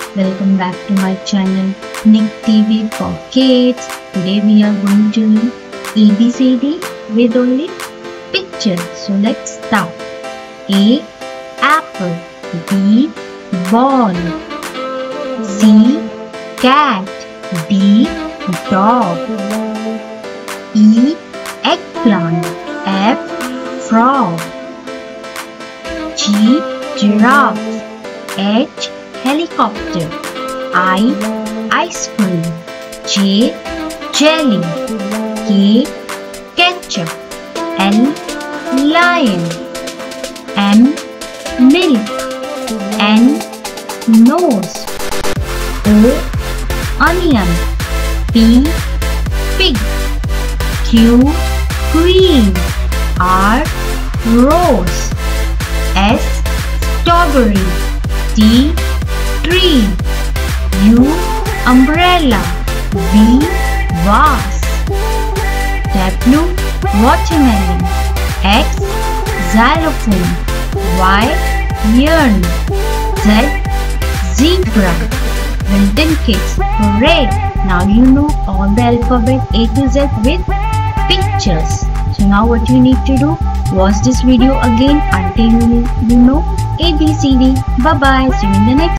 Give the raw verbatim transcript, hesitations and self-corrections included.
welcome back to my channel Nick T V for Kids. Today we are going to learn A B C D with only pictures. So let's start. A. Apple. B. Ball. C. Cat. D. Dog. E. Eggplant. F. Frog. G. Giraffe. H. Helicopter. I. Ice cream. J. Jelly. K. Ketchup. L. Lion. M. Milk. N. Nose. O. Onion. P. Pig. Q. Queen. R. Rose. S. Strawberry. T. Tree. U. Umbrella. V. Vase. W. Watermelon. X. Xylophone. Y. Urn. Z. Zebra. Well done, kids. Hooray! Now you know all the alphabet A to Z with pictures. So now what you need to do, watch this video again until you, you know A B C D. Bye bye. See you in the next